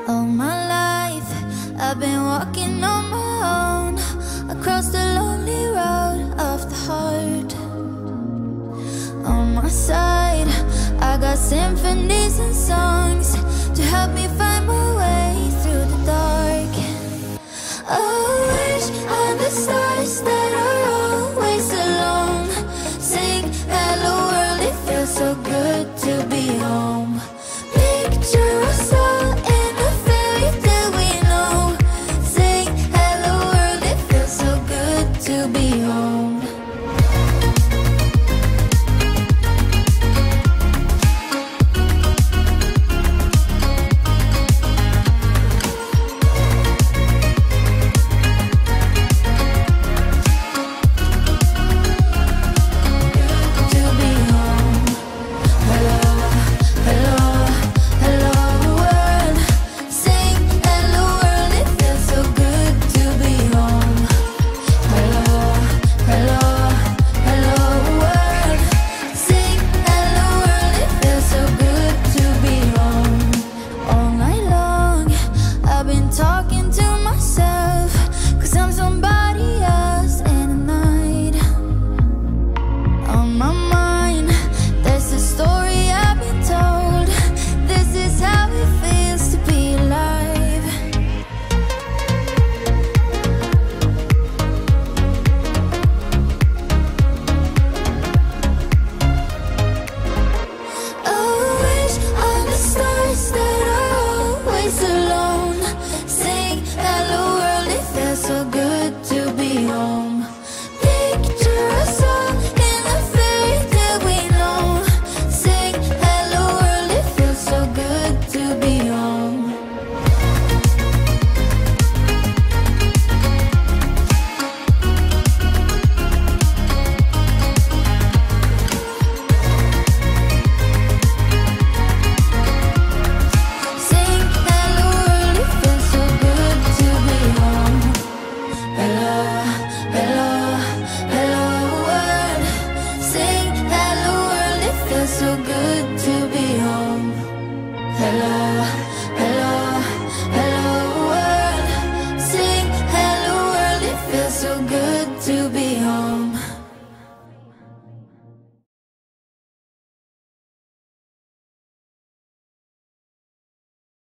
All my life I've been walking on my own across the lonely road of the heart. On my side I got symphonies and songs to help me find my way through the dark. Oh,